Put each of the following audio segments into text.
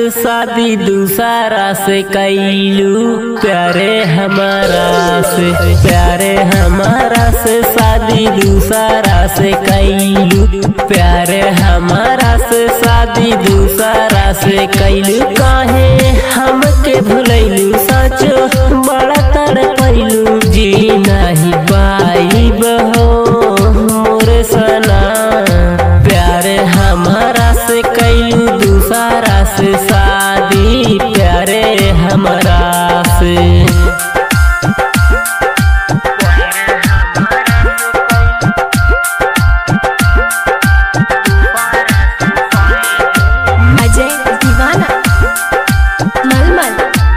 शादी दूसरा से कैलू, प्यारे हमारा से प्यारे हमारा से शादी दूसरा से कैलू, प्यारे हमारा से शादी दूसरा से कैलू। काहे हमके भुलैलू, सचो बड़ा तड़पैलू, जी नहीं पाइब हो मोरे सना। प्यारे हमारा से कैलू दूसरा से शादी, प्यारे हमारा से। अजय दीवाना मलमल।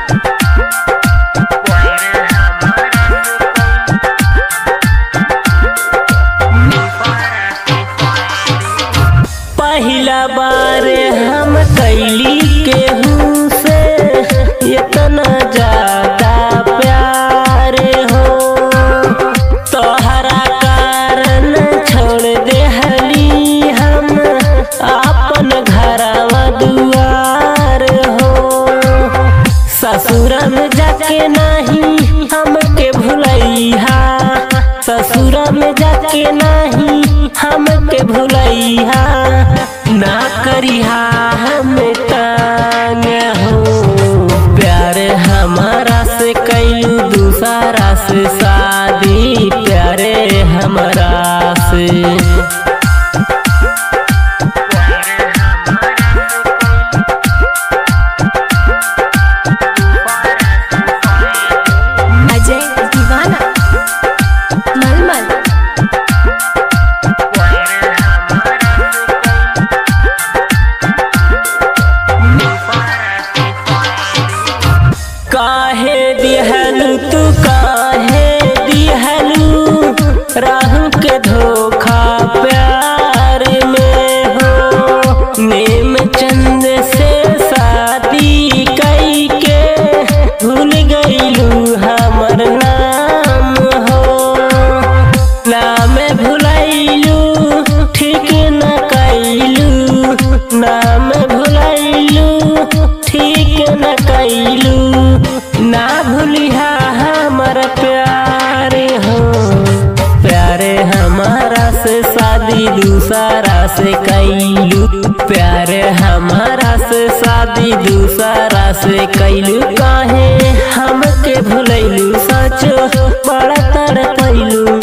पहला बार हम कैली केहू से इतना ज्यादा प्यार हो, तोहरा कारण छोड़ देहली हम अपन घरवा दुआर हो। ससुर में जाके नहीं हमके भुलैहा, ससुर में जाके नहीं हमके भुलैहा, ना करिहा हम तांग हो। प्यारे हमारा से कैलू दूसरा से शादी, प्यारे हमारा से। अजय दीवाना मलमल। काहे दिहलू तू काहे दिहलू राह के धोखा प्यार में हो। नेम चंद से शादी कई के भूल गईलू हमर नाम हो। नाम भुलैलू ठीक न कैलू, नाम भुलैलू ठीक न कैलू, ना भूलिहा हमर प्यारे हो। प्यारे हमारा से शादी दूसरा से कैलू, प्यारे हमारा से शादी दूसरा से कैलू। काहे हमके भुलैलू, सचो बड़ा तड़पैलू।